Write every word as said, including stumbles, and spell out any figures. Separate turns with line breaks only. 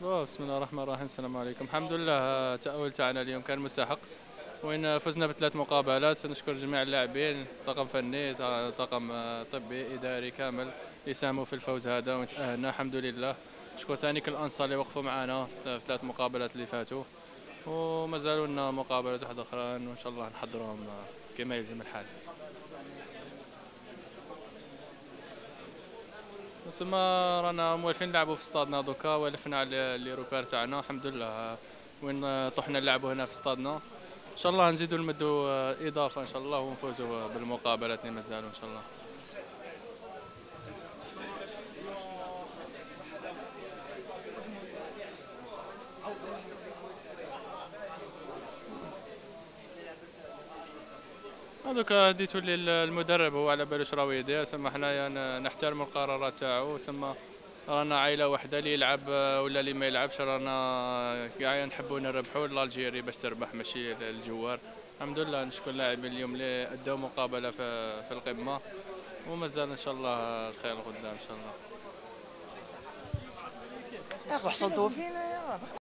أوه، بسم الله الرحمن الرحيم. السلام عليكم. الحمد لله، التأهل تاعنا اليوم كان مستحق، وين فزنا بثلاث مقابلات. نشكر جميع اللاعبين، طاقم فني، طاقم طبي، إداري كامل اللي ساهموا في الفوز هذا وتأهلنا الحمد لله. نشكر ثاني كل الأنصار اللي وقفوا معنا في ثلاث مقابلات اللي فاتوا، ومازالوا لنا مقابلات واحدة أخرى وإن شاء الله نحضرهم كما يلزم الحال. ثم رانا موالفين نلعبوا في استادنا دوكا، ولفنا على لي روكار تاعنا الحمد لله، وين طحنا نلعبوا هنا في استادنا. ان شاء الله نزيدوا نمدوا اضافه ان شاء الله ونفوزوا بالمقابلات اللي مازالوا ان شاء الله. هذوك ديتوا لي المدرب هو على بالوش راهو يدير، ثم حنايا نحترم القرارات تاعو. ثم رانا عائله واحده، اللي يلعب ولا اللي ما يلعبش رانا كاع نحبوا نربحوا الجيري باش تربح ماشي الجوار. الحمد لله نشكر اللاعبين اليوم اللي اداو مقابله في في القمه، ومازال ان شاء الله الخير قدام ان شاء الله.
يا اخي حصلتوا فينا يا رب.